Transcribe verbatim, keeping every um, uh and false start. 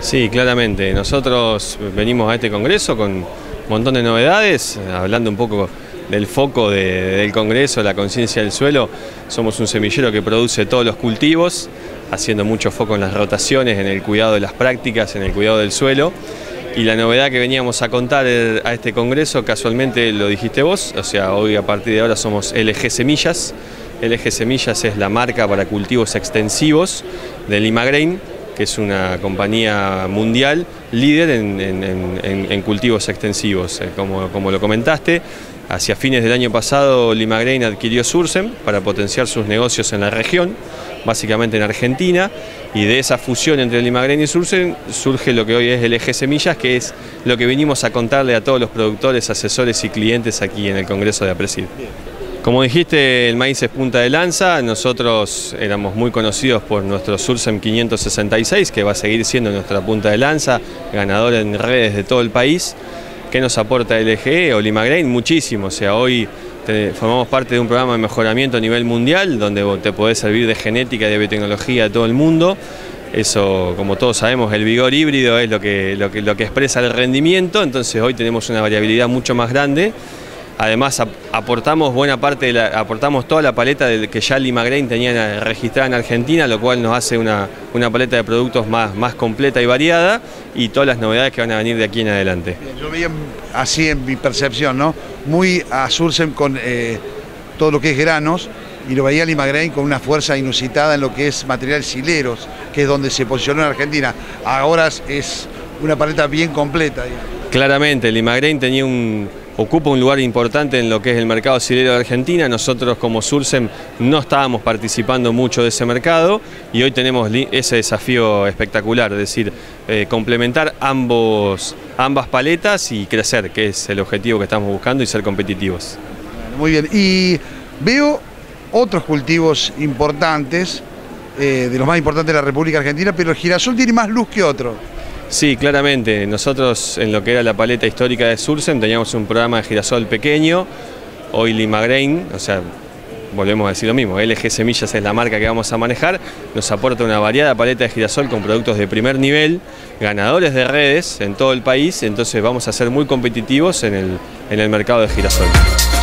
Sí, claramente. Nosotros venimos a este congreso con un montón de novedades, hablando un poco del foco de, del congreso, la conciencia del suelo. Somos un semillero que produce todos los cultivos, haciendo mucho foco en las rotaciones, en el cuidado de las prácticas, en el cuidado del suelo. Y la novedad que veníamos a contar a este congreso, casualmente lo dijiste vos, o sea, hoy a partir de ahora somos L G Semillas. L G Semillas es la marca para cultivos extensivos de Limagrain, que es una compañía mundial líder en, en, en, en cultivos extensivos. Como, como lo comentaste, hacia fines del año pasado Limagrain adquirió Sursem para potenciar sus negocios en la región, básicamente en Argentina, y de esa fusión entre Limagrain y Sursem surge lo que hoy es L G Semillas, que es lo que venimos a contarle a todos los productores, asesores y clientes aquí en el Congreso de APRESID. Como dijiste, el maíz es punta de lanza. Nosotros éramos muy conocidos por nuestro Sursem quinientos sesenta y seis, que va a seguir siendo nuestra punta de lanza, ganador en redes de todo el país. ¿Qué nos aporta L G o Limagrain? Muchísimo. O sea, hoy te, formamos parte de un programa de mejoramiento a nivel mundial, donde te podés servir de genética y de biotecnología a todo el mundo. Eso, como todos sabemos, el vigor híbrido es lo que, lo que, lo que expresa el rendimiento. Entonces hoy tenemos una variabilidad mucho más grande. Además aportamos buena parte de la, aportamos toda la paleta de que ya Limagrain tenía registrada en Argentina, lo cual nos hace una, una paleta de productos más, más completa y variada, y todas las novedades que van a venir de aquí en adelante. Yo veía así en mi percepción, ¿no? Muy a Sursem con eh, todo lo que es granos, y lo veía Limagrain con una fuerza inusitada en lo que es materiales hileros, que es donde se posicionó en Argentina. Ahora es una paleta bien completa. Claramente, Limagrain tenía un... ocupa un lugar importante en lo que es el mercado silero de Argentina. Nosotros como Sursem no estábamos participando mucho de ese mercado y hoy tenemos ese desafío espectacular, es decir, eh, complementar ambos, ambas paletas y crecer, que es el objetivo que estamos buscando, y ser competitivos. Muy bien, y veo otros cultivos importantes, eh, de los más importantes de la República Argentina, pero el girasol tiene más luz que otro. Sí, claramente. Nosotros en lo que era la paleta histórica de Sursem teníamos un programa de girasol pequeño. Hoy Limagrain, o sea, volvemos a decir lo mismo, L G Semillas es la marca que vamos a manejar, nos aporta una variada paleta de girasol con productos de primer nivel, ganadores de redes en todo el país, entonces vamos a ser muy competitivos en el, en el mercado de girasol.